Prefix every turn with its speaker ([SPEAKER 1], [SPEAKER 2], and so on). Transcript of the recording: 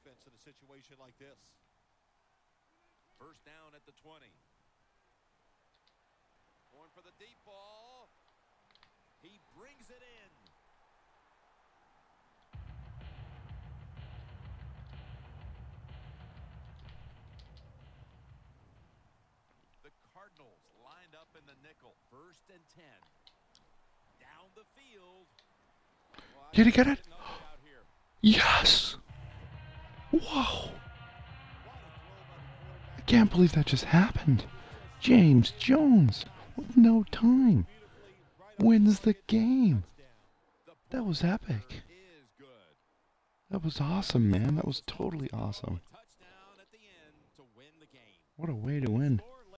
[SPEAKER 1] defense in a situation like this.
[SPEAKER 2] First down at the 20. Going for the deep ball. He brings it in. The Cardinals lined up in the nickel. First and 10. Down the field. Well,
[SPEAKER 3] Did he get it? Yes! Wow! I can't believe that just happened. James Jones, with no time, wins the game. That was epic. That was awesome, man. That was totally awesome. What a way to win.